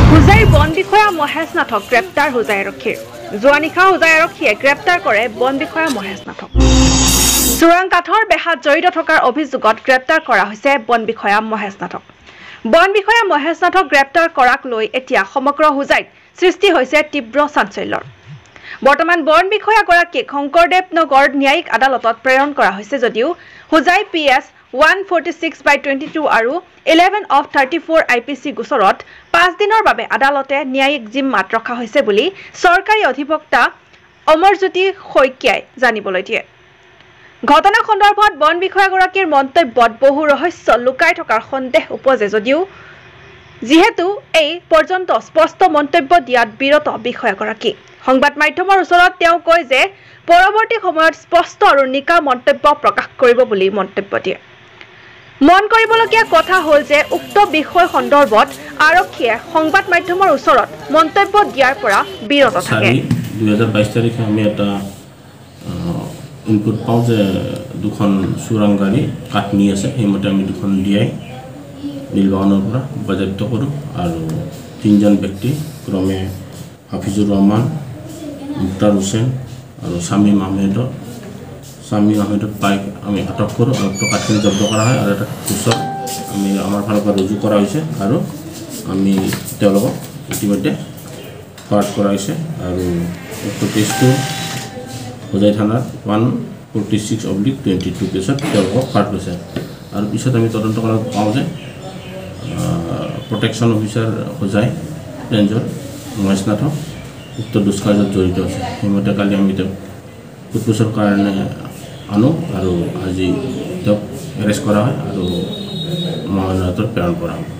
হোজাইৰ বন বিষয়া মহেশ নাথক গ্ৰেপ্তাৰ হোজাই আৰক্ষীৰ যোৱা নিশা হোজাই আৰক্ষীয়ে গ্ৰেপ্তাৰ কৰে বন বিষয়া মহেশ নাথক চোৰাং কাঠৰ বেহাত জড়িত থকাৰ অভিযোগত গ্ৰেপ্তাৰ কৰা হৈছে বন বিষয়া মহেশ নাথক গ্ৰেপ্তাৰ কৰাক লৈ এতিয়া সমগ্ৰ হোজাইত সৃষ্টি হৈছে তীব্ৰ চাঞ্চল্যৰ বৰ্তমান বন বিষয়াগৰাকীক শংকৰদেৱ নগৰ ন্যায়িক আদালতত প্ৰেৰণ কৰা হৈছে যদিও হোজাই PS 146/22 আৰু 11 of 34 IPC গোচৰত 5 দিনৰ বাবে আদালতে ন্যায়িক জিম্মাত ৰখা হৈছে বুলি চৰকাৰী অধিবক্তা অমৰজ্যোতি শইকীয়াই জানিবলৈ দিয়ে ঘটনা সন্দৰ্ভত বন বিষয়াগৰাকীৰ মন্তব্যত বহু ৰহস্য লুকাই থকাৰ সন্দেহ উপজে যদিও যিহেতু এই পৰ্যন্ত স্পষ্ট মন্তব্য দিয়াত বিৰত বিষয়াগৰাকী সংবাদ মাধ্যমৰ ওচৰত তেওঁ কয় যে পৰৱৰ্তী সময়ত স্পষ্ট আৰু নিকা মন্তব্য প্ৰকাশ কৰিব বুলি মন্তব্য দিয়ে মন কৰিবলগীয়া কথা হ'ল যে উক্ত বিষয় সন্দৰ্ভত আৰক্ষীয়ে সংবাদ মাধ্যমৰ ওচৰত মন্তব্য দিয়াৰ পৰা বিৰত থাকে 2022 তাৰিখে আমি এটা ইনপুট পাওঁ যে দুখন চোৰাং গাড়ী কাঠ নি আছে সেইমতে আমি দুখন দিয়াই নীলবাগানৰ পৰা বাজেয়াপ্ত কৰোঁ আৰু তিনিজন ব্যক্তি ক্ৰমে হাফিজুৰ ৰহমান মুক্তাৰ হুছেইন আৰু শামীম আহমেদক পাই আমি আটক কৰোঁ আৰু টকাখিনি জব্দ কৰা হয় আৰু এটা গোচৰ আমি আমাৰ ফালৰ পৰা ৰুজু কৰা হৈছে আৰু আমি তেওঁলোকক ইতিমধ্যে ফৰৱাৰ্ড কৰা হৈছে আৰু উক্ত কেছটো হোজাই থানাৰ 146/22 কেছত তেওঁলোকক ফৰৱাৰ্ড কৰিছে আৰু পিছত আমি তদন্ত কৰাত পাওঁ যে প্ৰটেকশ্যন অফিচাৰ হোজাই ৰেঞ্জৰ মহেশ নাথক উক্ত দুষ্কাৰ্যত জড়িত আছে সেইমতে কালি আমি তেওঁক সোধপোছৰ কাৰণে আনো আৰু আজি তেওঁক এৰেষ্ট কৰা হয় আৰু মহানায়তত প্ৰেৰণ কৰা হ'ব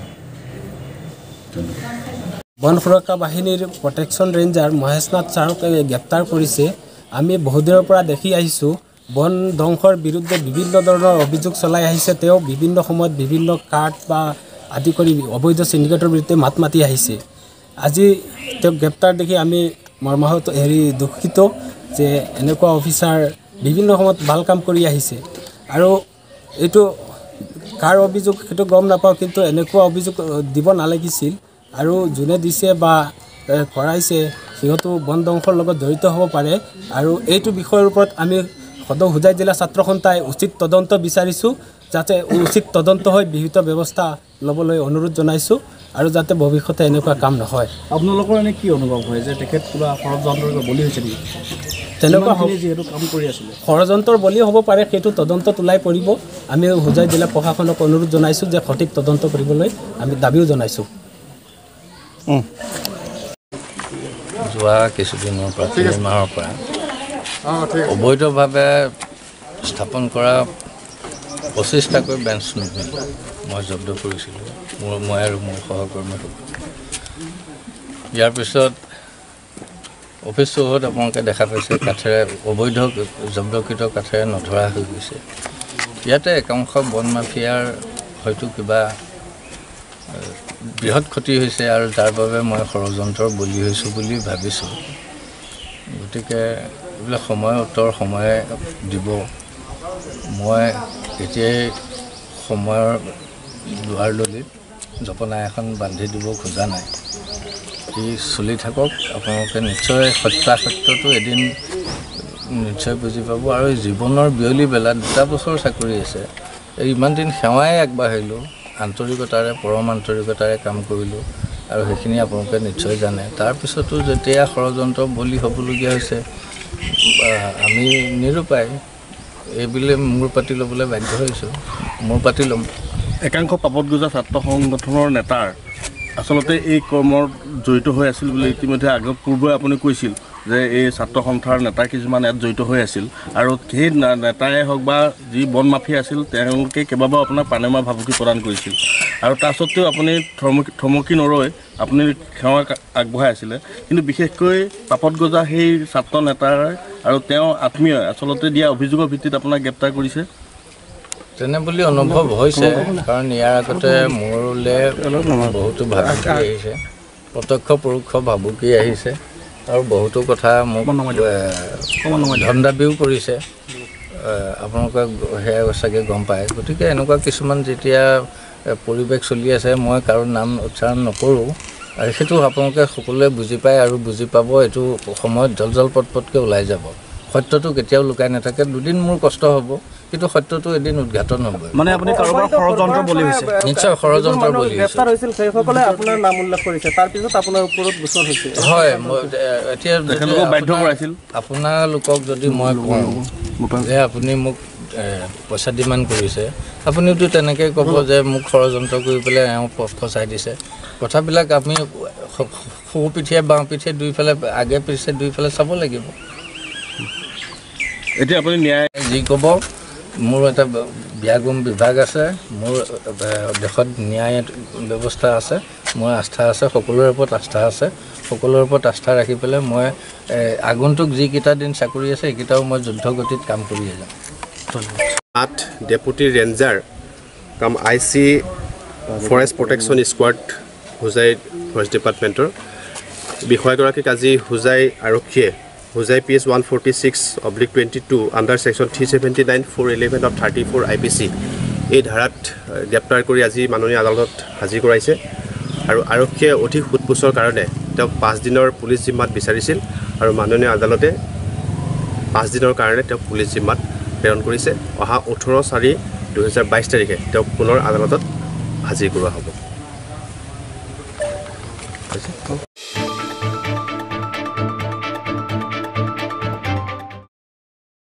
বন সুৰক্ষা বাহিনীৰ প্ৰটেকশ্যন ৰেঞ্জাৰ মহেশ নাথ ছাৰক গ্ৰেপ্তাৰ কৰিছে আমি বহুদিনৰ পৰা দেখি আহিছোঁ বন ধ্বংসৰ বিৰুদ্ধে বিভিন্ন ধৰণৰ অভিযোগ চলাই আহিছে তেওঁ বিভিন্ন সময়ত বিভিন্ন কাৰ্ড বা আদি কৰি অবৈধ চিণ্ডিকেটৰ বিৰুদ্ধে মাত মাতি আহিছে আজি তেওঁক গ্ৰেপ্তাৰ দেখি আমি মৰ্মাহত দুখিত যে এনেকুৱা অফিচাৰ বিভিন্ন সময়ত ভাল কাম কৰি আহিছে আৰু এইটো কাৰ অভিযোগ সেইটো গম নাপাওঁ কিন্তু এনেকুৱা অভিযোগ দিব নালাগিছিল আৰু যোনে দিছে বা কৰাইছে সিহঁতো বন ধ্বংসৰ লগত জড়িত হ'ব পাৰে আৰু এইটো বিষয়ৰ ওপৰত আমি সদৌ হোজাই জিলা ছাত্ৰ সন্থাই উচিত তদন্ত বিচাৰিছোঁ যাতে উচিত তদন্ত হৈ বিহিত ব্যৱস্থা ল'বলৈ অনুৰোধ জনাইছোঁ আৰু যাতে ভৱিষ্যতে এনেকুৱা কাম নহয় আপোনালোকৰ এনে কি অনুভৱ হয় যে তেখেত কিবা ষড়যন্ত্ৰৰ বলি হৈছে নেকি তেনেকুৱা যিহেতু কাম কৰি আছিলে ষড়যন্ত্ৰৰ বলি হ'ব পাৰে সেইটো তদন্তত ওলাই পৰিব আমি হোজাই জিলা প্ৰশাসনক অনুৰোধ জনাইছোঁ যে সঠিক তদন্ত কৰিবলৈ আমি দাবীও জনাইছোঁ যোৱা কিছুদিনৰ পৰা 3 মাহৰ পৰা অবৈধভাৱে স্থাপন কৰা 25টাকৈ বেঞ্চ মই জব্দ কৰিছিলোঁ মই আৰু মোৰ সহকৰ্মীসকল ইয়াৰ পিছত অফিচ চৌহদ আপোনালোকে দেখা পাইছে কাঠেৰে অবৈধ জব্দকৃত কাঠেৰে নধৰা হৈ গৈছে ইয়াতে একাংশ বন মাফিয়াৰ হয়তো কিবা বৃহৎ ক্ষতি হৈছে আৰু তাৰ বাবে মই ষড়যন্ত্ৰৰ বলি হৈছোঁ বুলি ভাবিছোঁ গতিকে এইবিলাক সময়ে দিব মই এতিয়াই সময়ৰ দুৱাৰদলিত জপনা এখন বান্ধি দিব খোজা নাই ই চলি থাকক আপোনালোকে নিশ্চয় সত্যাসত্যটো এদিন নিশ্চয় বুজি পাব আৰু জীৱনৰ বিয়লি বেলাত 2 বছৰ চাকৰি আছে ইমান দিন সেৱাই আগবাঢ়িলোঁ আন্তৰিকতাৰে পৰম আন্তৰিকতাৰে কাম কৰিলোঁ আৰু সেইখিনি আপোনালোকে নিশ্চয় জানে তাৰপিছতো যেতিয়া ষড়যন্ত্ৰ বলি হ'বলগীয়া হৈছে আমি নিৰুপায় এইবুলি মূৰ পাতি ল'বলৈ বাধ্য হৈছোঁ মূৰ পাতি ল'ম একাংশ পাপতগোজা ছাত্ৰ সংগঠনৰ নেতাৰ আচলতে এই কৰ্মৰ জড়িত হৈ আছিল বুলি ইতিমধ্যে পূৰ্বে আপুনি কৈছিল যে এই ছাত্ৰ সন্থাৰ নেতা কিছুমান ইয়াত জড়িত হৈ আছিল আৰু সেই নেতাই হওক বা যি বন মাফিয়া আছিল তেওঁলোকে কেইবাবাৰো আপোনাক পানেমা ভাবুকি প্ৰদান কৰিছিল আৰু তাৰ সত্ত্বেও আপুনি থমকি নৰৈ আপুনি সেৱা আগবঢ়াই আছিলে কিন্তু বিশেষকৈ পাপতগজা সেই ছাত্ৰ নেতাৰ আৰু তেওঁ আত্মীয় আচলতে দিয়া অভিযোগৰ ভিত্তিত আপোনাক গ্ৰেপ্তাৰ কৰিছে তেনে বুলি অনুভৱ হৈছে কাৰণ ইয়াৰ আগতে মোৰলৈ বহুতো ভাবুকি আহিছে প্ৰত্যক্ষ পৰোক্ষ ভাবুকি আহিছে আৰু বহুতো কথা মোক ধন দাবীও কৰিছে আপোনালোকে সেয়া চাগে গম পায় গতিকে এনেকুৱা কিছুমান যেতিয়া পৰিৱেশ চলি আছে মই কাৰো নাম উচ্চাৰণ নকৰোঁ আৰু সেইটো আপোনালোকে সকলোৱে বুজি পায় আৰু বুজি পাব এইটো সময়ত জল পটপটকৈ ওলাই যাব সত্যটো কেতিয়াও লুকাই নাথাকে দুদিন মোৰ কষ্ট হ'ব কিন্তু সত্যটো এদিন উদ্ঘাটন হ'ব মানে আপুনি কাৰোবাৰ ষড়যন্ত্ৰ বলি হৈছে নিশ্চয় ষড়যন্ত্ৰ বলি গ্ৰেপ্তাৰ হৈছিল সেইসকলে আপোনাৰ নাম উল্লেখ কৰিছে তাৰপিছত আপোনাৰ ওপৰত গোচৰ হৈছে হয় মই এতিয়া তেখেতলোকক বাধ্য কৰাইছিল আপোনালোকক যদি মই কওঁ যে আপুনি মোক পইচা ডিমাণ্ড কৰিছে আপুনিওতো তেনেকৈ ক'ব যে মোক ষড়যন্ত্ৰ কৰি পেলাই এওঁ ফচাই দিছে কথাবিলাক আমি সোঁ পিঠিয়ে বাওঁ পিঠিয়ে দুইফালে আগে পিছে দুইফালে চাব লাগিব এতিয়া আপুনি ন্যায় যি ক'ব মোৰ এটা ব্যাগুম বিভাগ আছে মোৰ দেশত ন্যায় ব্যৱস্থা আছে মোৰ আস্থা আছে সকলোৰে ওপৰত আস্থা আছে সকলোৰে ওপৰত আস্থা ৰাখি পেলাই মই আগন্তুক যিকেইটা দিন চাকৰি আছে সেইকেইটাও মই যুদ্ধ গতিত কাম কৰিয়ে যাম 8 ডেপুটি ৰেঞ্জাৰ কাম IC forest protection squad Hojai forest ডিপাৰ্টমেণ্টৰ বিষয়াগৰাকীক আজি হুজাই আৰক্ষীয়ে Hojai PS 146/22 under section 379 411 of 34 IPC এই ধাৰাত গ্ৰেপ্তাৰ কৰি আজি মাননীয় আদালতত হাজিৰ কৰাইছে আৰু আৰক্ষীয়ে অধিক সোধপোছৰ কাৰণে তেওঁক 5 দিনৰ পুলিচ জিম্মাত বিচাৰিছিল আৰু মাননীয় আদালতে 5 দিনৰ কাৰণে তেওঁক পুলিচ জিম্মাত প্ৰেৰণ কৰিছে অহা 18/4/2022 তাৰিখে তেওঁক পুনৰ আদালতত হাজিৰ কৰোৱা হ'ব